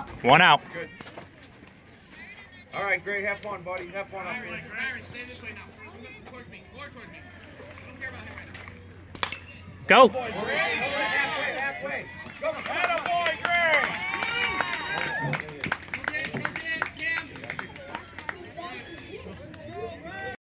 One out. Good. All right, great. Have fun, buddy. Have fun up here. Aaron, stay this way now. Towards me. More towards me. I don't care about him right now. Go. Halfway. Come on.